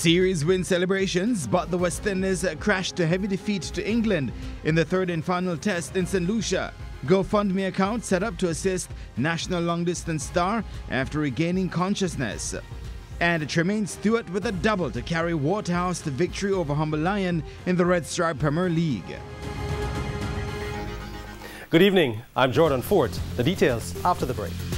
Series win celebrations, but the West Indies crashed a heavy defeat to England in the third and final test in St. Lucia. Gofundme account set up to assist national long-distance star after regaining consciousness. And Tremaine Stewart with a double to carry Waterhouse to victory over Humble Lion in the Red Stripe Premier League. Good evening, I'm Jordan Fort. The details after the break.